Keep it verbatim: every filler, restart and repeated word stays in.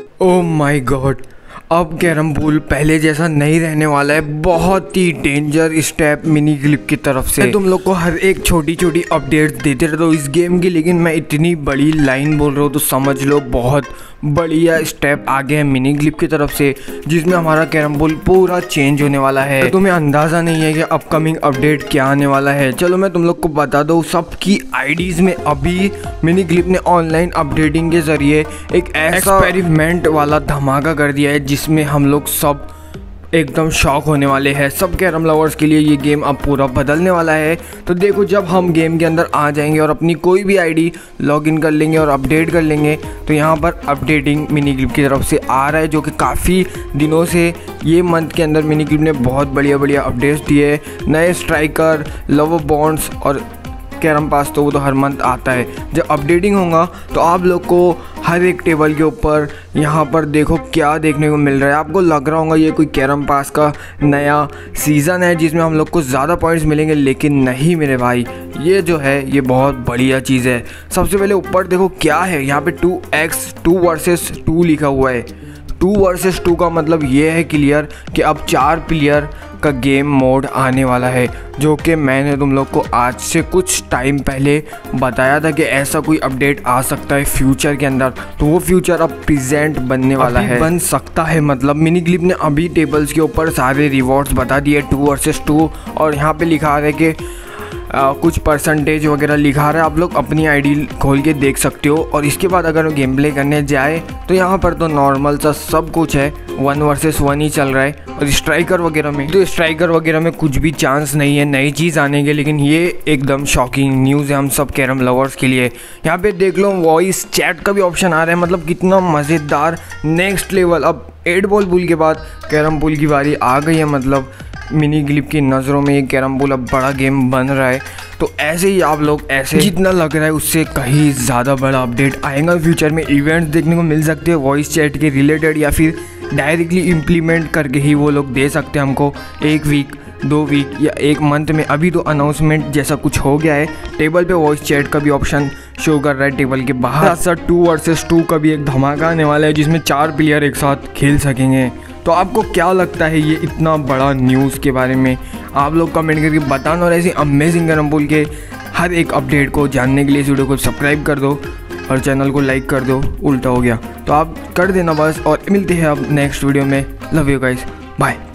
Oh my god, अब carrom pool पहले जैसा नहीं रहने वाला है। बहुत ही डेंजर स्टेप मिनी क्लिप की तरफ से। तुम लोग को हर एक छोटी छोटी अपडेट्स देते रहता हूँ इस गेम की, लेकिन मैं इतनी बड़ी लाइन बोल रहा हूँ तो समझ लो बहुत बढ़िया स्टेप आगे है मिनी क्लिप की तरफ से, जिसमें हमारा कैरम पूल पूरा चेंज होने वाला है। तो तुम्हें अंदाज़ा नहीं है कि अपकमिंग अपडेट क्या आने वाला है। चलो मैं तुम लोग को बता दूँ, सबकी आईडीज़ में अभी मिनी क्लिप ने ऑनलाइन अपडेटिंग के ज़रिए एक ऐसा एक्सपेरिमेंट वाला धमाका कर दिया है जिसमें हम लोग सब एकदम शॉक होने वाले हैं। सब कैरम लवर्स के लिए ये गेम अब पूरा बदलने वाला है। तो देखो, जब हम गेम के अंदर आ जाएंगे और अपनी कोई भी आईडी लॉगिन कर लेंगे और अपडेट कर लेंगे, तो यहाँ पर अपडेटिंग मिनी क्लिप की तरफ से आ रहा है, जो कि काफ़ी दिनों से ये मंथ के अंदर मिनी क्लिप ने बहुत बढ़िया बढ़िया अपडेट्स दिए। नए स्ट्राइकर, लव बॉन्ड्स और कैरम पास तो वो तो हर मंथ आता है। जब अपडेटिंग होगा तो आप लोग को हर एक टेबल के ऊपर यहाँ पर देखो क्या देखने को मिल रहा है। आपको लग रहा होगा ये कोई कैरम पास का नया सीज़न है जिसमें हम लोग को ज़्यादा पॉइंट्स मिलेंगे, लेकिन नहीं मेरे भाई, ये जो है ये बहुत बढ़िया चीज़ है। सबसे पहले ऊपर देखो क्या है, यहाँ पे two x two versus two लिखा हुआ है। टू वर्सेस टू का मतलब ये है क्लियर कि अब चार प्लेयर का गेम मोड आने वाला है, जो कि मैंने तुम लोग को आज से कुछ टाइम पहले बताया था कि ऐसा कोई अपडेट आ सकता है फ्यूचर के अंदर। तो वो फ्यूचर अब प्रेजेंट बनने वाला है, बन सकता है। मतलब मिनी क्लिप ने अभी टेबल्स के ऊपर सारे रिवॉर्ड्स बता दिए टू वर्सेस टू, और यहाँ पे लिखा है कि आ, कुछ परसेंटेज वगैरह लिखा रहा है। आप लोग अपनी आईडी खोल के देख सकते हो। और इसके बाद अगर गेम प्ले करने जाए तो यहाँ पर तो नॉर्मल सा सब कुछ है, वन वर्सेस वन ही चल रहा है। और स्ट्राइकर वगैरह में तो स्ट्राइकर वगैरह में कुछ भी चांस नहीं है नई चीज़ आने के, लेकिन ये एकदम शॉकिंग न्यूज़ है हम सब कैरम लवर्स के लिए। यहाँ पे देख लो वॉइस चैट का भी ऑप्शन आ रहा है, मतलब कितना मज़ेदार नेक्स्ट लेवल। अब एट बॉल पूल के बाद कैरम पूल की बारी आ गई है। मतलब मिनी क्लिप की नज़रों में ये कैरम पूल अब बड़ा गेम बन रहा है। तो ऐसे ही आप लोग ऐसे जितना लग रहा है उससे कहीं ज़्यादा बड़ा अपडेट आएगा फ्यूचर में। इवेंट्स देखने को मिल सकते हैं वॉइस चैट के रिलेटेड, या फिर डायरेक्टली इम्प्लीमेंट करके ही वो लोग दे सकते हैं हमको एक वीक, दो वीक या एक मंथ में। अभी तो अनाउंसमेंट जैसा कुछ हो गया है। टेबल पे वॉइस चैट का भी ऑप्शन शो कर रहा है टेबल के बाहर। साथ टू वर्सेस टू का भी एक धमाका आने वाला है जिसमें चार प्लेयर एक साथ खेल सकेंगे। तो आपको क्या लगता है ये इतना बड़ा न्यूज़ के बारे में? आप लोग कमेंट करके बताना, और ऐसे अमेजिंग कैरम पूल के हर एक अपडेट को जानने के लिए इस वीडियो को सब्सक्राइब कर दो और चैनल को लाइक कर दो। उल्टा हो गया तो आप कर देना बस, और मिलते हैं अब नेक्स्ट वीडियो में। Love you guys, bye.